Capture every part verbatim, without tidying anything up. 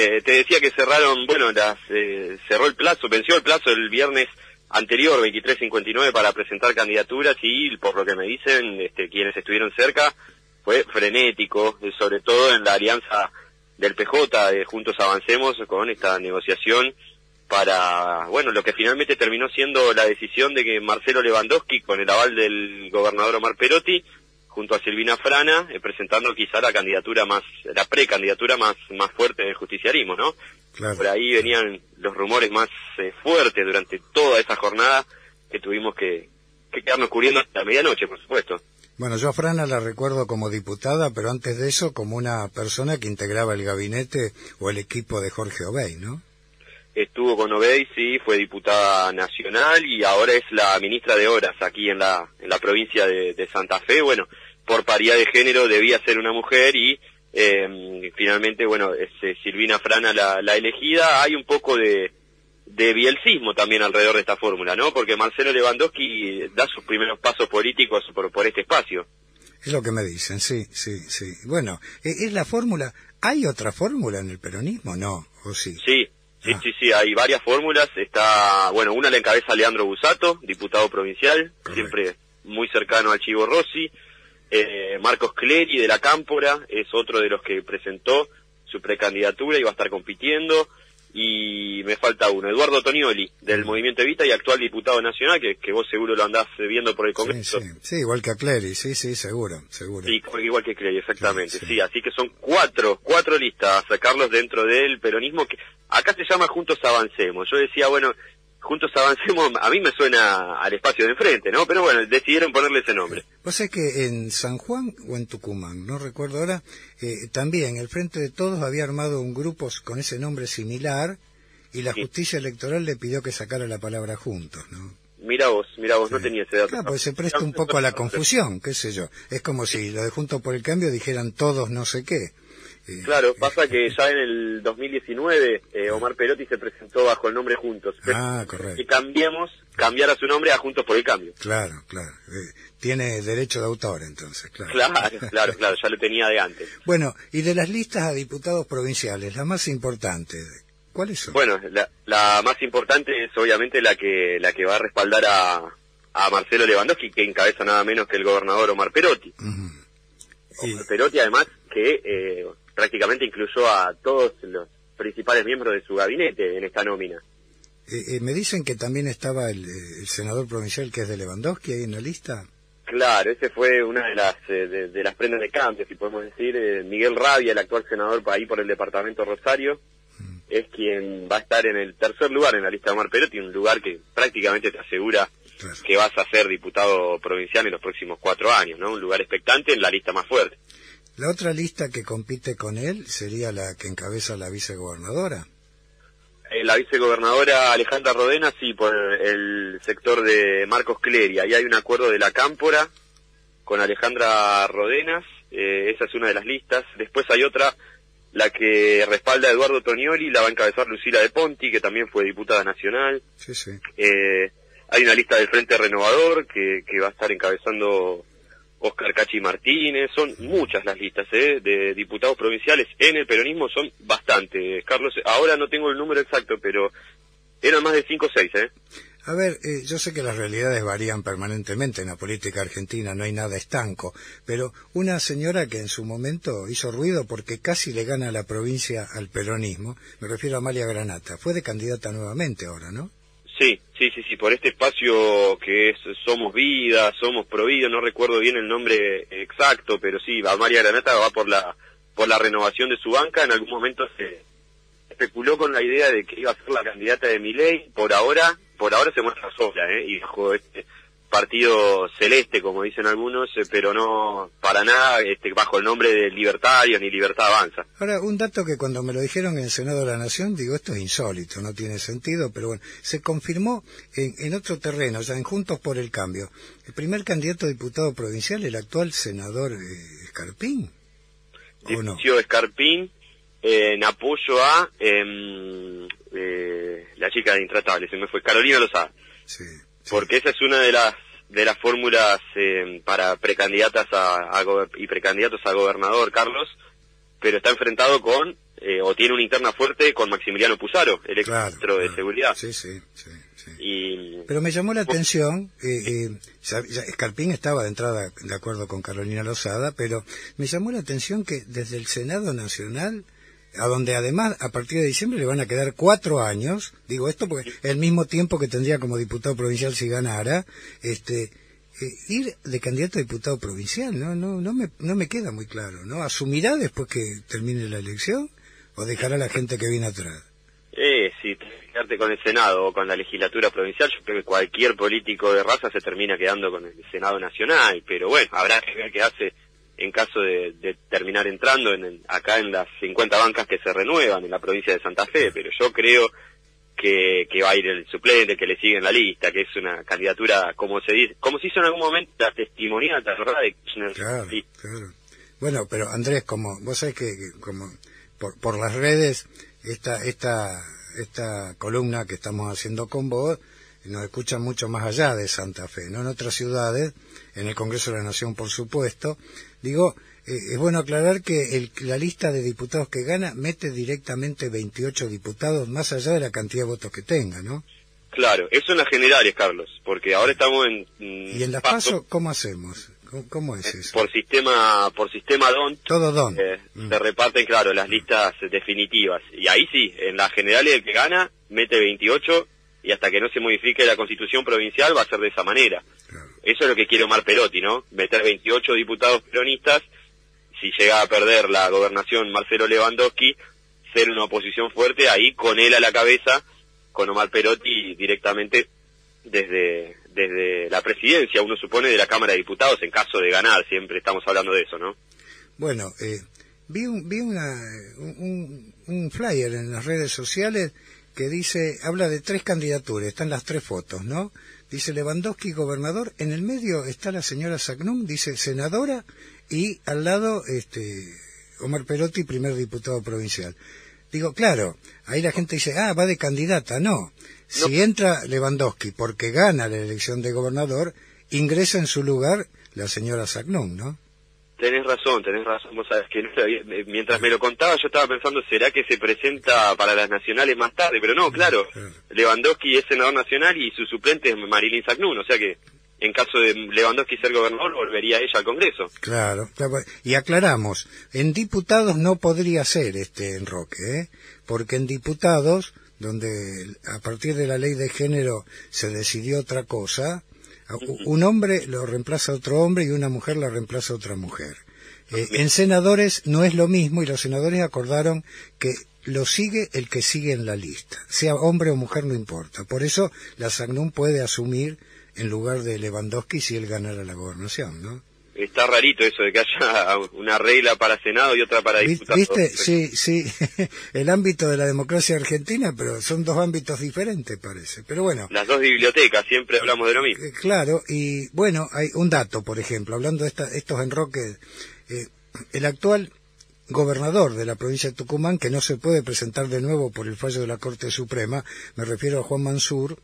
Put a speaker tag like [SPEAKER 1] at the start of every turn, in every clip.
[SPEAKER 1] Eh, te decía que cerraron, bueno, las, eh, cerró el plazo, venció el plazo el viernes anterior, veintitrés cincuenta y nueve, para presentar candidaturas, y por lo que me dicen este, quienes estuvieron cerca, fue frenético, sobre todo en la alianza del P J, de Juntos Avancemos, con esta negociación para, bueno, lo que finalmente terminó siendo la decisión de que Marcelo Lewandowski, con el aval del gobernador Omar Perotti, junto a Silvina Frana, eh, presentando quizá la candidatura más, la precandidatura más, más fuerte del justicialismo, ¿no? Claro. Por ahí venían los rumores más eh, fuertes durante toda esa jornada, que tuvimos que, que quedarnos cubriendo hasta medianoche, por supuesto.
[SPEAKER 2] Bueno, yo a Frana la recuerdo como diputada, pero antes de eso como una persona que integraba el gabinete o el equipo de Jorge Obey, ¿no?
[SPEAKER 1] Estuvo con Obey, sí, fue diputada nacional y ahora es la ministra de Obras aquí en la, en la provincia de, de Santa Fe. Bueno, por paridad de género debía ser una mujer y eh, finalmente, bueno, es eh, Silvina Frana la, la elegida. Hay un poco de, de bielcismo también alrededor de esta fórmula, ¿no? Porque Marcelo Lewandowski da sus primeros pasos políticos por, por este espacio.
[SPEAKER 2] Es lo que me dicen, sí, sí, sí. Bueno, ¿es la fórmula? ¿Hay otra fórmula en el peronismo? No, ¿o sí?
[SPEAKER 1] Sí, sí,
[SPEAKER 2] ah.
[SPEAKER 1] sí, sí, hay varias fórmulas. Está, bueno, una la encabeza Leandro Busato, diputado provincial, correcto, siempre muy cercano al Chivo Rossi. Eh, Marcos Clery de la Cámpora es otro de los que presentó su precandidatura y va a estar compitiendo. Y me falta uno, Eduardo Tonioli, del Movimiento Evita y actual diputado nacional, que, que vos seguro lo andás viendo por el Congreso.
[SPEAKER 2] Sí, sí, sí, igual que a Clery, sí, sí, seguro, seguro.
[SPEAKER 1] Sí, igual que Clery, exactamente,
[SPEAKER 2] sí, sí.
[SPEAKER 1] sí, así que son cuatro, cuatro listas, sacarlos dentro del peronismo, que acá se llama Juntos Avancemos. Yo decía, bueno, Juntos Avancemos, a mí me suena al espacio de enfrente, ¿no? Pero bueno, decidieron ponerle ese nombre.
[SPEAKER 2] Vos sabés que en San Juan o en Tucumán, no recuerdo ahora, eh, también el Frente de Todos había armado un grupo con ese nombre similar y la sí. justicia electoral le pidió que sacara la palabra juntos, ¿no?
[SPEAKER 1] Mira vos, mira vos, sí. no tenía ese dato.
[SPEAKER 2] Claro, pues se presta un poco a la confusión, qué sé yo. Es como si lo de Juntos por el Cambio dijeran todos no sé qué.
[SPEAKER 1] Claro, pasa que ya en el dos mil diecinueve eh, Omar Perotti se presentó bajo el nombre Juntos.
[SPEAKER 2] Ah, correcto.
[SPEAKER 1] Y cambiamos, cambiara su nombre a Juntos por el Cambio.
[SPEAKER 2] Claro, claro. Eh, tiene derecho de autor entonces, claro.
[SPEAKER 1] Claro, claro, claro, ya lo tenía de antes.
[SPEAKER 2] Bueno, y de las listas a diputados provinciales, la más importante, ¿cuáles son?
[SPEAKER 1] Bueno, la, la más importante es obviamente la que la que va a respaldar a, a Marcelo Lewandowski, que encabeza nada menos que el gobernador Omar Perotti. Uh-huh. Omar y... Perotti, además, que... Eh, prácticamente incluyó a todos los principales miembros de su gabinete en esta nómina.
[SPEAKER 2] Eh, eh, me dicen que también estaba el, el senador provincial que es de Lewandowski ahí en la lista.
[SPEAKER 1] Claro, ese fue una de las eh, de, de las prendas de cambio, si podemos decir. eh, Miguel Rabia, el actual senador ahí por el departamento Rosario, mm. es quien va a estar en el tercer lugar en la lista de Omar Perotti, un lugar que prácticamente te asegura claro. que vas a ser diputado provincial en los próximos cuatro años, ¿no? Un lugar expectante en la lista más fuerte.
[SPEAKER 2] ¿La otra lista que compite con él sería la que encabeza la vicegobernadora?
[SPEAKER 1] Eh, la vicegobernadora Alejandra Rodena, sí, por el sector de Marcos Clery. Ahí hay un acuerdo de la Cámpora con Alejandra Rodenas, eh, esa es una de las listas. Después hay otra, la que respalda a Eduardo Tonioli, la va a encabezar Lucila de Ponti, que también fue diputada nacional.
[SPEAKER 2] Sí, sí.
[SPEAKER 1] Eh, hay una lista del Frente Renovador que, que va a estar encabezando Oscar Cachi Martínez. Son muchas las listas ¿eh? de diputados provinciales en el peronismo, son bastantes, Carlos. Ahora no tengo el número exacto, pero eran más de cinco o seis. ¿eh?
[SPEAKER 2] A ver, eh, yo sé que las realidades varían permanentemente en la política argentina, no hay nada estanco, pero una señora que en su momento hizo ruido porque casi le gana la provincia al peronismo, me refiero a Amalia Granata, fue de candidata nuevamente ahora, ¿no?
[SPEAKER 1] Sí, sí, sí, sí, por este espacio que es Somos Vida, Somos Provida, no recuerdo bien el nombre exacto, pero sí, Amalia Granata va por la por la renovación de su banca. En algún momento se especuló con la idea de que iba a ser la candidata de Milei. Por ahora, por ahora se muestra sola, ¿eh? Y bajo este partido celeste, como dicen algunos, eh, pero no para nada este, bajo el nombre de Libertarios ni Libertad Avanza.
[SPEAKER 2] Ahora, un dato que cuando me lo dijeron en el Senado de la Nación, digo, esto es insólito, no tiene sentido, pero bueno, se confirmó en, en otro terreno, ya en Juntos por el Cambio, el primer candidato a diputado provincial, el actual senador eh, Escarpín, ¿o no?
[SPEAKER 1] Dionisio Escarpín, eh, en apoyo a eh, eh, la chica de Intratable, se me fue, Carolina Lozada.
[SPEAKER 2] Sí. Sí.
[SPEAKER 1] Porque esa es una de las de las fórmulas eh, para precandidatas a, a y precandidatos a gobernador, Carlos, pero está enfrentado con eh, o tiene una interna fuerte con Maximiliano Puzaro, el ex
[SPEAKER 2] claro,
[SPEAKER 1] ministro de
[SPEAKER 2] claro.
[SPEAKER 1] Seguridad.
[SPEAKER 2] Sí, sí, sí. sí.
[SPEAKER 1] Y,
[SPEAKER 2] Pero me llamó la atención, eh, eh, ya, ya Escarpín estaba de entrada de acuerdo con Carolina Lozada, pero me llamó la atención que desde el Senado Nacional, a donde además a partir de diciembre le van a quedar cuatro años, digo esto porque el mismo tiempo que tendría como diputado provincial si ganara, este, eh, ir de candidato a diputado provincial, no, no, no me, no me queda muy claro, ¿no? ¿Asumirá después que termine la elección o dejará a la gente que viene atrás?
[SPEAKER 1] Eh, si te quedarte con el Senado o con la legislatura provincial, yo creo que cualquier político de raza se termina quedando con el Senado Nacional, pero bueno, habrá que ver qué hace en caso de, de terminar entrando en el, acá en las cincuenta bancas que se renuevan en la provincia de Santa Fe, pero yo creo que, que va a ir el suplente, que le sigue en la lista, que es una candidatura, como se dice, como se hizo en algún momento la testimonial, ¿te acordás de Kirchner?
[SPEAKER 2] Claro,
[SPEAKER 1] Sí.
[SPEAKER 2] claro. Bueno, pero Andrés, como vos sabés que, que como por, por las redes, esta, esta, esta columna que estamos haciendo con vos, nos escuchan mucho más allá de Santa Fe, ¿no? En otras ciudades, en el Congreso de la Nación, por supuesto. Digo, eh, es bueno aclarar que el, la lista de diputados que gana mete directamente veintiocho diputados, más allá de la cantidad de votos que tenga, ¿no?
[SPEAKER 1] Claro, eso en las generales, Carlos, porque ahora estamos en... Mm,
[SPEAKER 2] ¿Y en las
[SPEAKER 1] paso,
[SPEAKER 2] PASO cómo hacemos? ¿Cómo, cómo es eso?
[SPEAKER 1] Por sistema, por sistema D O N.
[SPEAKER 2] Todo D O N.
[SPEAKER 1] Eh,
[SPEAKER 2] mm.
[SPEAKER 1] Se reparten, claro, las listas definitivas. Y ahí sí, en las generales el que gana mete veintiocho y hasta que no se modifique la constitución provincial va a ser de esa manera.
[SPEAKER 2] Claro.
[SPEAKER 1] Eso es lo que quiere Omar Perotti, ¿no? Meter veintiocho diputados peronistas, si llega a perder la gobernación Marcelo Lewandowski, ser una oposición fuerte, ahí con él a la cabeza, con Omar Perotti directamente desde desde la presidencia, uno supone, de la Cámara de Diputados, en caso de ganar, siempre estamos hablando de eso, ¿no?
[SPEAKER 2] Bueno, eh, vi, un, vi una, un, un flyer en las redes sociales que dice, habla de tres candidaturas, están las tres fotos, ¿no? Dice Lewandowski, gobernador, en el medio está la señora Sacnum, dice senadora, y al lado este Omar Perotti, primer diputado provincial. Digo, claro, ahí la gente dice, ah, va de candidata, no. Si no. Entra Lewandowski porque gana la elección de gobernador, ingresa en su lugar la señora Sacnum, ¿no?
[SPEAKER 1] Tenés razón, tenés razón, vos sabés que no sabía, mientras me lo contaba yo estaba pensando, ¿será que se presenta para las nacionales más tarde? Pero no, claro, claro. Lewandowski es senador nacional y su suplente es Marilyn Sacnum, o sea que en caso de Lewandowski ser gobernador volvería ella al Congreso.
[SPEAKER 2] Claro, claro, y aclaramos, en diputados no podría ser este enroque, ¿eh? Porque en diputados, donde a partir de la ley de género se decidió otra cosa, un hombre lo reemplaza a otro hombre y una mujer la reemplaza a otra mujer. Eh, en senadores no es lo mismo y los senadores acordaron que lo sigue el que sigue en la lista, sea hombre o mujer no importa. Por eso la Sacnum puede asumir en lugar de Lewandowski si él ganara la gobernación, ¿no? Está
[SPEAKER 1] rarito eso de que haya una regla para Senado y otra para diputados.
[SPEAKER 2] ¿Viste? Sí, sí, el ámbito de la democracia argentina, pero son dos ámbitos diferentes, parece. Pero bueno.
[SPEAKER 1] Las dos bibliotecas, siempre hablamos de lo mismo.
[SPEAKER 2] Claro, y bueno, hay un dato, por ejemplo, hablando de esta, estos enroques, eh, el actual gobernador de la provincia de Tucumán, que no se puede presentar de nuevo por el fallo de la Corte Suprema, me refiero a Juan Mansur,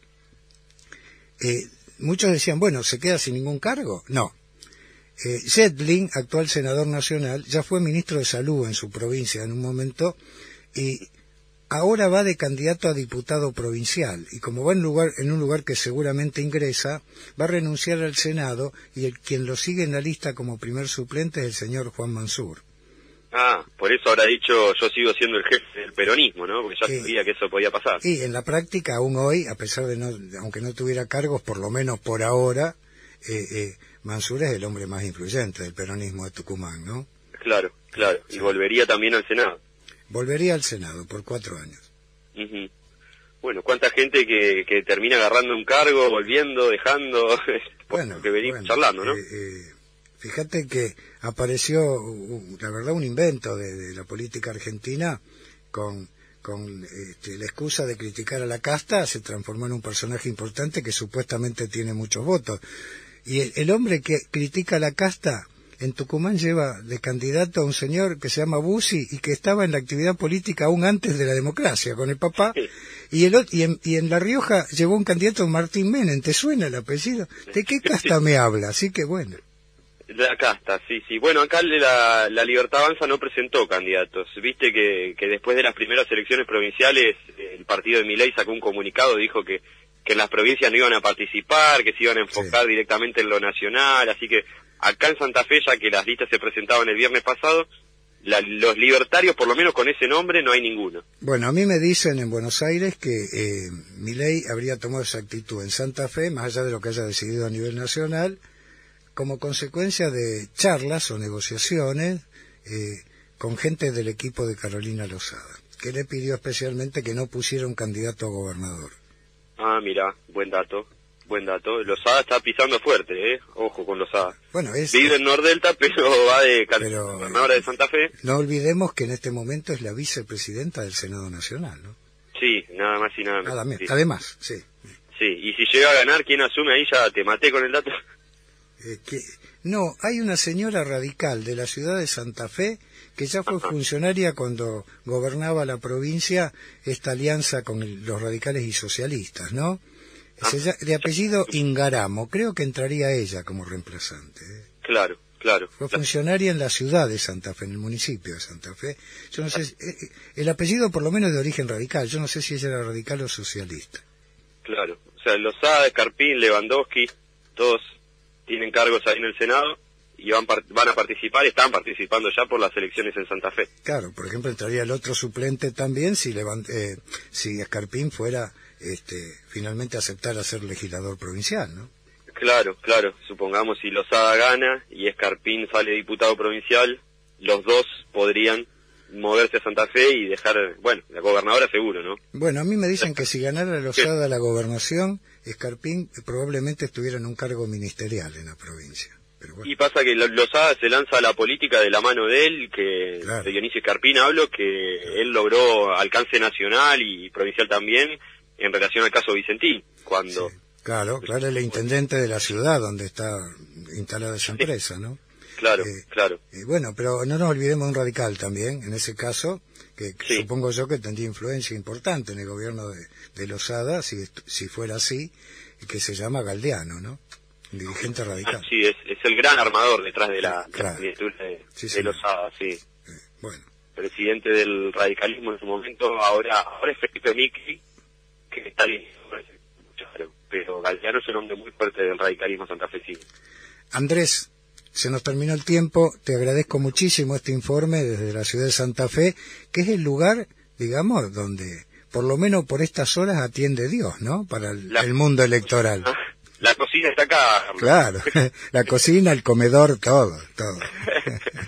[SPEAKER 2] eh, muchos decían, bueno, ¿se queda sin ningún cargo? No. Eh, Yedlin, actual senador nacional, ya fue ministro de Salud en su provincia en un momento y ahora va de candidato a diputado provincial y como va en, lugar, en un lugar que seguramente ingresa, va a renunciar al Senado y el quien lo sigue en la lista como primer suplente es el señor Juan Mansur.
[SPEAKER 1] Ah, por eso habrá dicho yo sigo siendo el jefe del peronismo, ¿no? Porque ya eh, sabía que eso podía pasar.
[SPEAKER 2] Y en la práctica, aún hoy, a pesar de no, aunque no tuviera cargos, por lo menos por ahora, eh, eh, Mansur es el hombre más influyente del peronismo de Tucumán, ¿no?
[SPEAKER 1] Claro, claro. Sí. Y volvería también al Senado.
[SPEAKER 2] Volvería al Senado por cuatro años.
[SPEAKER 1] Uh-huh. Bueno, cuánta gente que, que termina agarrando un cargo, volviendo, dejando,
[SPEAKER 2] bueno,
[SPEAKER 1] que venimos
[SPEAKER 2] bueno,
[SPEAKER 1] charlando, ¿no?
[SPEAKER 2] Eh, eh, fíjate que apareció, uh, la verdad, un invento de, de la política argentina con... con este, la excusa de criticar a la casta, se transformó en un personaje importante que supuestamente tiene muchos votos. Y el, el hombre que critica a la casta en Tucumán lleva de candidato a un señor que se llama Bussi y que estaba en la actividad política aún antes de la democracia con el papá. Y, el, y, en, y en La Rioja llevó un candidato Martín Menem. ¿Te suena el apellido? ¿De qué casta me habla? Así que bueno.
[SPEAKER 1] De acá está, sí, sí. Bueno, acá la, la Libertad Avanza no presentó candidatos. Viste que, que después de las primeras elecciones provinciales, el partido de Milei sacó un comunicado, dijo que, que en las provincias no iban a participar, que se iban a enfocar sí. directamente en lo nacional, así que acá en Santa Fe, ya que las listas se presentaban el viernes pasado, la, los libertarios, por lo menos con ese nombre, no hay ninguno.
[SPEAKER 2] Bueno, a mí me dicen en Buenos Aires que eh, Milei habría tomado esa actitud en Santa Fe, más allá de lo que haya decidido a nivel nacional, como consecuencia de charlas o negociaciones eh, con gente del equipo de Carolina Lozada, que le pidió especialmente que no pusiera un candidato a gobernador.
[SPEAKER 1] Ah, mira, buen dato, buen dato. Lozada está pisando fuerte, ¿eh? Ojo con Lozada.
[SPEAKER 2] Bueno, es...
[SPEAKER 1] Vive en Nordelta, pero va de
[SPEAKER 2] pero,
[SPEAKER 1] gobernadora de Santa Fe.
[SPEAKER 2] No olvidemos que en este momento es la vicepresidenta del Senado Nacional, ¿no?
[SPEAKER 1] Sí, nada más y nada menos.
[SPEAKER 2] Nada
[SPEAKER 1] sí.
[SPEAKER 2] Además, sí.
[SPEAKER 1] Sí, y si llega a ganar, ¿quién asume ahí? Ya te maté con el dato.
[SPEAKER 2] Eh, que, no, hay una señora radical de la ciudad de Santa Fe que ya fue Ajá. funcionaria cuando gobernaba la provincia esta alianza con el, los radicales y socialistas, ¿no? Ella, de apellido Ingaramo, creo que entraría ella como reemplazante. ¿eh?
[SPEAKER 1] Claro, claro.
[SPEAKER 2] Fue funcionaria en la ciudad de Santa Fe, en el municipio de Santa Fe. Yo no sé, eh, el apellido por lo menos de origen radical, yo no sé si ella era radical o socialista.
[SPEAKER 1] Claro, o sea, Lozada, Escarpín, Lewandowski, todos tienen cargos ahí en el Senado y van, van a participar, están participando ya por las elecciones en Santa Fe.
[SPEAKER 2] Claro, por ejemplo, entraría el otro suplente también si, Levant, eh, si Escarpín fuera este, finalmente a aceptar a ser legislador provincial, ¿no?
[SPEAKER 1] Claro, claro, supongamos si Lozada gana y Escarpín sale diputado provincial, los dos podrían moverse a Santa Fe y dejar, bueno, la gobernadora seguro, ¿no?
[SPEAKER 2] Bueno, a mí me dicen que si ganara Lozada la gobernación, Escarpín probablemente estuviera en un cargo ministerial en la provincia. Pero bueno.
[SPEAKER 1] Y pasa que Lozada se lanza a la política de la mano de él, que claro. de Dionisio Escarpín hablo, que claro. él logró alcance nacional y provincial también en relación al caso Vicentín, cuando...
[SPEAKER 2] Sí. Claro, claro, el intendente de la ciudad donde está instalada esa empresa, ¿no?
[SPEAKER 1] Claro,
[SPEAKER 2] eh,
[SPEAKER 1] claro.
[SPEAKER 2] Eh, bueno, pero no nos olvidemos de un radical también, en ese caso, que sí. supongo yo que tendría influencia importante en el gobierno de, de Lozada, si, si fuera así, que se llama Galdeano, ¿no? Un dirigente radical.
[SPEAKER 1] Ah, sí, es, es el gran armador detrás de la
[SPEAKER 2] claro.
[SPEAKER 1] candidatura de,
[SPEAKER 2] sí,
[SPEAKER 1] de Lozada, sí.
[SPEAKER 2] Eh, bueno.
[SPEAKER 1] Presidente del radicalismo en su momento, ahora, ahora es Felipe Micli, que está bien, pero Galdeano es un hombre muy fuerte del radicalismo santafesino.
[SPEAKER 2] Andrés, se nos terminó el tiempo, te agradezco muchísimo este informe desde la ciudad de Santa Fe, que es el lugar, digamos, donde por lo menos por estas horas atiende Dios, ¿no? Para el, la, el mundo electoral.
[SPEAKER 1] La cocina está acá.
[SPEAKER 2] Claro, la cocina, el comedor, todo, todo.